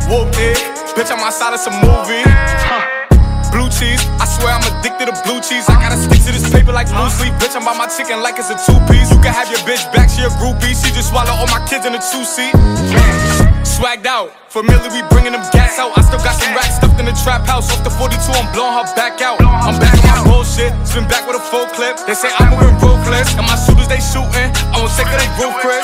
Whoop it, bitch, I'm outside of some movie. Blue cheese, I swear I'm addicted to blue cheese. I gotta stick to this paper like blue sleep. Bitch, I'm by my chicken like it's a two-piece. You can have your bitch back, she a groupie. She just swallow all my kids in a two-seat. Swagged out, familiar, we bringing them gas out. I still got some racks stuffed in the trap house. Off the 42, I'm blowing her back out. I'm back on my bullshit, spin back with a full clip. They say I'm moving ruthless, and my shooters they shooting. I won't take it, they roof, Chris.